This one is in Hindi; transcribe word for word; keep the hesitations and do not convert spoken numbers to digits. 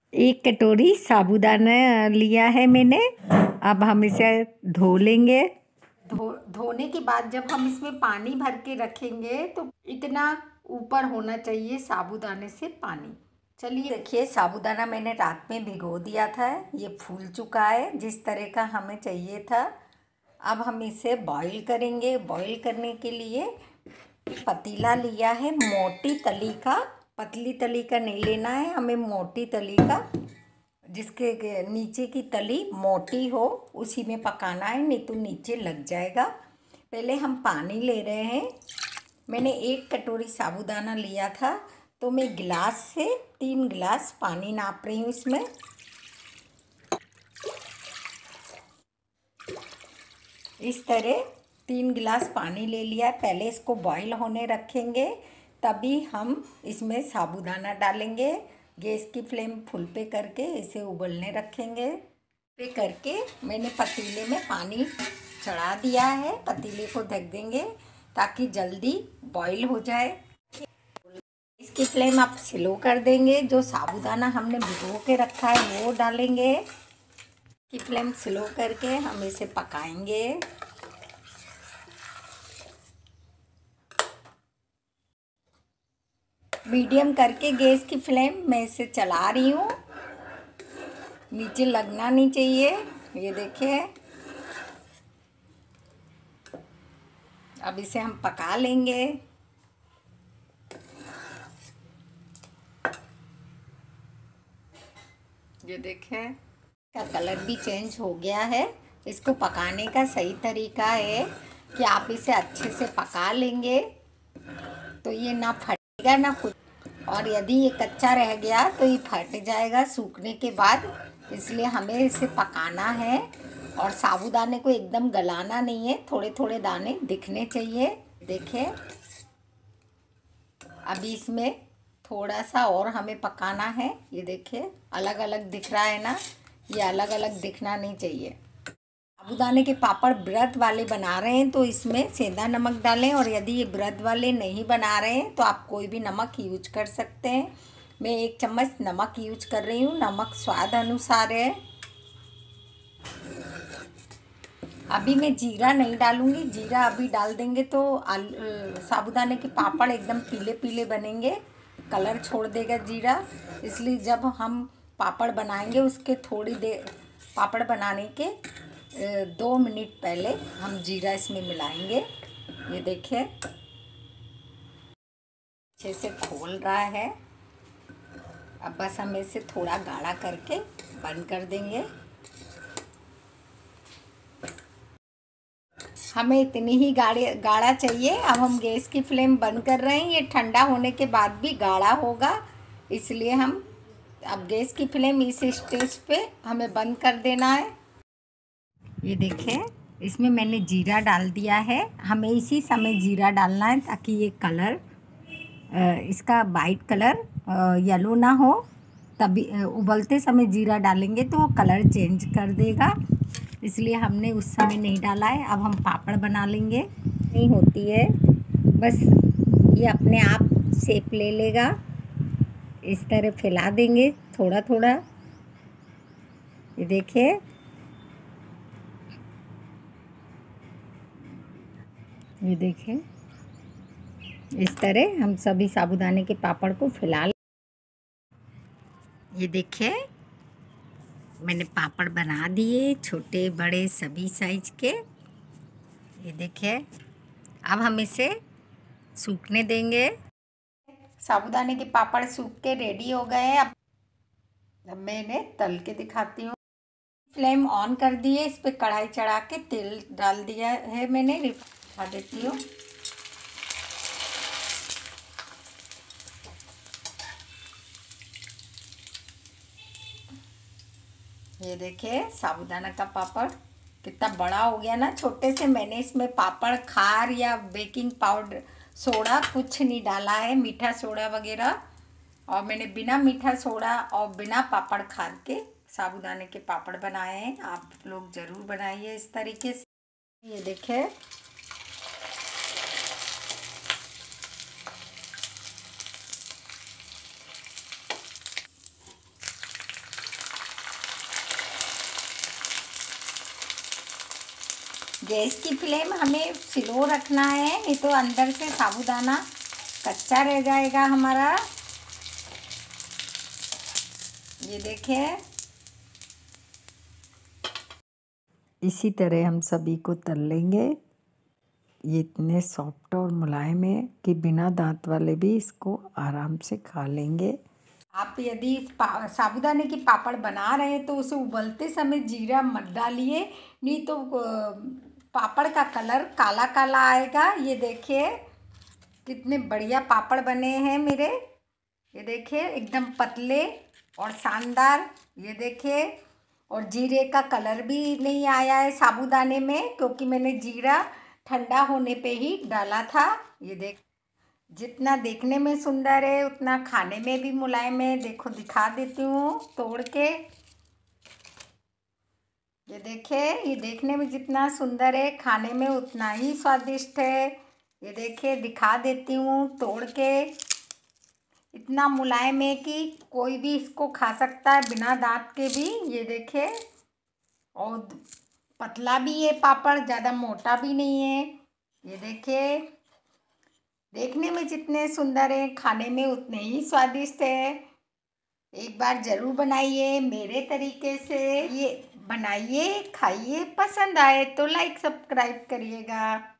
एक कटोरी साबूदाना लिया है मैंने। अब हम इसे धो लेंगे। धो धोने के बाद जब हम इसमें पानी भर के रखेंगे तो इतना ऊपर होना चाहिए साबूदाने से पानी। चलिए देखिए, साबूदाना मैंने रात में भिगो दिया था, ये फूल चुका है जिस तरह का हमें चाहिए था। अब हम इसे बॉईल करेंगे। बॉईल करने के लिए पतीला लिया है मोटी तली का, पतली तली का नहीं लेना है हमें, मोटी तली का, जिसके नीचे की तली मोटी हो उसी में पकाना है, नहीं तो नीचे लग जाएगा। पहले हम पानी ले रहे हैं। मैंने एक कटोरी साबूदाना लिया था तो मैं गिलास से तीन गिलास पानी नाप रही हूँ इसमें। इस तरह तीन गिलास पानी ले लिया है। पहले इसको बॉईल होने रखेंगे, तभी हम इसमें साबूदाना डालेंगे। गैस की फ्लेम फुल पे करके इसे उबलने रखेंगे। पे करके मैंने पतीले में पानी चढ़ा दिया है, पतीले को ढक देंगे ताकि जल्दी बॉईल हो जाए। इसकी फ्लेम आप स्लो कर देंगे। जो साबूदाना हमने भिगो के रखा है वो डालेंगे। की फ्लेम स्लो करके हम इसे पकाएंगे। मीडियम करके गैस की फ्लेम मैं इसे चला रही हूँ, नीचे लगना नहीं चाहिए। ये देखिए, अब इसे हम पका लेंगे। ये देखिए, का कलर भी चेंज हो गया है। इसको पकाने का सही तरीका है कि आप इसे अच्छे से पका लेंगे तो ये ना फटेगा ना कुछ, और यदि ये कच्चा रह गया तो ये फट जाएगा सूखने के बाद। इसलिए हमें इसे पकाना है और साबूदाने को एकदम गलाना नहीं है, थोड़े थोड़े दाने दिखने चाहिए। देखिए, अभी इसमें थोड़ा सा और हमें पकाना है। ये देखिए, अलग अलग दिख रहा है ना, ये अलग अलग दिखना नहीं चाहिए। साबूदाने के पापड़ व्रत वाले बना रहे हैं तो इसमें सेंधा नमक डालें, और यदि ये व्रत वाले नहीं बना रहे हैं तो आप कोई भी नमक यूज कर सकते हैं। मैं एक चम्मच नमक यूज कर रही हूँ, नमक स्वाद अनुसार है। अभी मैं जीरा नहीं डालूंगी, जीरा अभी डाल देंगे तो आलू साबूदाने के पापड़ एकदम पीले पीले बनेंगे, कलर छोड़ देगा जीरा। इसलिए जब हम पापड़ बनाएंगे उसके थोड़ी देर, पापड़ बनाने के दो मिनट पहले हम जीरा इसमें मिलाएंगे। ये देखिए, अच्छे से खोल रहा है। अब बस हम इसे थोड़ा गाढ़ा करके बंद कर देंगे। हमें इतनी ही गाढ़े गाढ़ा चाहिए। अब हम गैस की फ्लेम बंद कर रहे हैं। ये ठंडा होने के बाद भी गाढ़ा होगा, इसलिए हम अब गैस की फ्लेम इस स्टेज पे हमें बंद कर देना है। ये देखिए, इसमें मैंने जीरा डाल दिया है। हमें इसी समय जीरा डालना है ताकि ये कलर, इसका वाइट कलर येलो ना हो। तभी उबलते समय जीरा डालेंगे तो वो कलर चेंज कर देगा, इसलिए हमने उस समय नहीं डाला है। अब हम पापड़ बना लेंगे। नहीं होती है, बस ये अपने आप शेप ले लेगा। इस तरह फैला देंगे थोड़ा थोड़ा। ये देखिए, ये देखिए, इस तरह हम सभी साबूदाने के पापड़ को फैला। ये देखिए, मैंने पापड़ बना दिए, छोटे बड़े सभी साइज के। ये देखिए, अब हम इसे सूखने देंगे। साबूदाने के पापड़ सूख के रेडी हो गए हैं। अब मैं इन्हें तल के दिखाती हूँ। फ्लेम ऑन कर दिए, इस पे कढ़ाई चढ़ा के तेल डाल दिया है मैंने। दिखा देती हूँ। ये देखिए, साबूदाना का पापड़ कितना बड़ा हो गया ना। छोटे से मैंने इसमें पापड़ खार या बेकिंग पाउडर, सोडा कुछ नहीं डाला है, मीठा सोडा वगैरह। और मैंने बिना मीठा सोडा और बिना पापड़ खार के साबूदाने के पापड़ बनाए हैं। आप लोग ज़रूर बनाइए इस तरीके से। ये देखिए, गैस की फ्लेम हमें स्लो रखना है, नहीं तो अंदर से साबूदाना कच्चा रह जाएगा हमारा। ये देखिए, इसी तरह हम सभी को तल लेंगे। ये इतने सॉफ्ट और मुलायम है कि बिना दांत वाले भी इसको आराम से खा लेंगे। आप यदि साबूदाने की पापड़ बना रहे हैं तो उसे उबलते समय जीरा मत डालिए, नहीं तो पापड़ का कलर काला काला आएगा। ये देखिए कितने बढ़िया पापड़ बने हैं मेरे। ये देखिए एकदम पतले और शानदार। ये देखिए, और जीरे का कलर भी नहीं आया है साबूदाने में, क्योंकि मैंने जीरा ठंडा होने पे ही डाला था। ये देख, जितना देखने में सुंदर है उतना खाने में भी मुलायम है। देखो दिखा देती हूँ तोड़ के। ये देखिए, ये देखने में जितना सुंदर है खाने में उतना ही स्वादिष्ट है। ये देखिए दिखा देती हूँ तोड़ के। इतना मुलायम है कि कोई भी इसको खा सकता है बिना दांत के भी। ये देखिए, और पतला भी है पापड़, ज़्यादा मोटा भी नहीं है। ये देखिए, देखने में जितने सुंदर है खाने में उतने ही स्वादिष्ट है। एक बार ज़रूर बनाइए मेरे तरीके से। ये बनाइए, खाइए, पसंद आए तो लाइक सब्सक्राइब करिएगा।